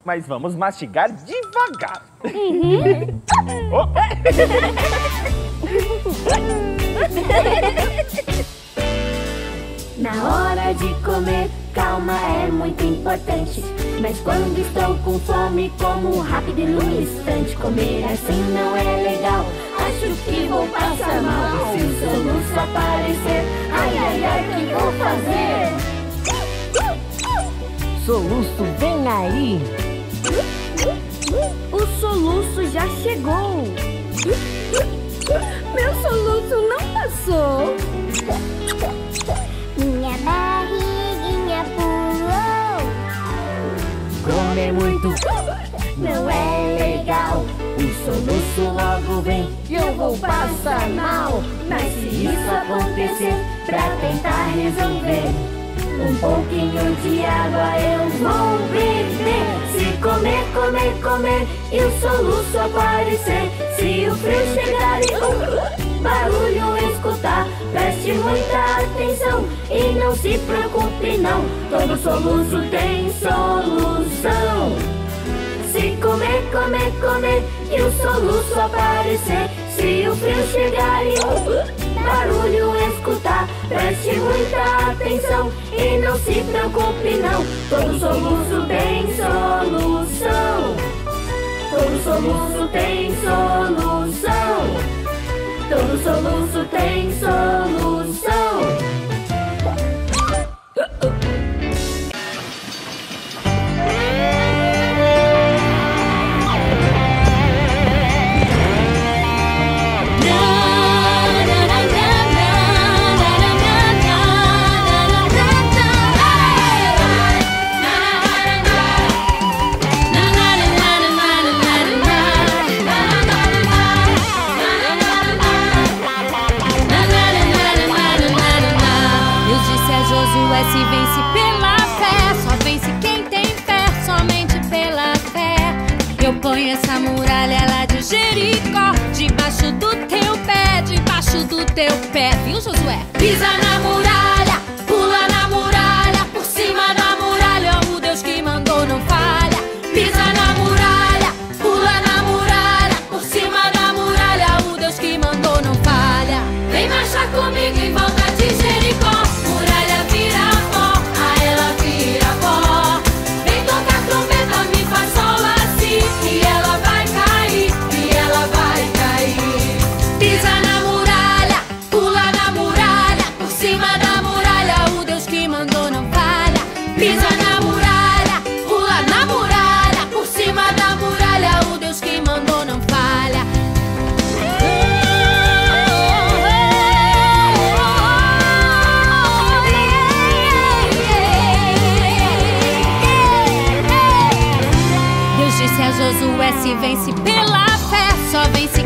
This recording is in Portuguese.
Mas vamos mastigar devagar. Na hora de comer, calma é muito importante. Mas quando estou com fome, como rápido e num instante. Comer assim não é legal, acho que vou passar mal. Se o soluço aparecer, ai, ai, ai, o que vou fazer? Soluço, vem aí! O soluço já chegou. Meu soluço não passou. Minha barriguinha pulou. Comer muito Não é legal, o soluço logo vem e eu vou passar mal. Mas se isso acontecer, pra tentar resolver, um pouquinho de água eu vou beber. Se comer, comer, comer e o soluço aparecer, se o frio chegar e o barulho escutar, preste muita atenção e não se preocupe não, todo soluço tem solução. Se comer, comer, comer e o soluço aparecer, se o frio chegar e o barulho escutar, preste muita atenção e não se preocupe não, todo soluço tem solução. Todo soluço tem solução. Todo soluço tem solução. Se vence pela fé, só vence quem tem fé, somente pela fé. Eu ponho essa muralha lá de Jericó, debaixo do teu pé, viu, Josué? Pisa na muralha, pula na muralha, por cima da muralha, o Deus que mandou não falha. Pisa na muralha, pula na muralha, por cima da muralha, o Deus que mandou não falha. Vem marchar comigo em volta de Jericó. Pisa na muralha, pula na muralha, por cima da muralha, o Deus que mandou não falha. Deus disse a Josué: se vence pela fé, só vence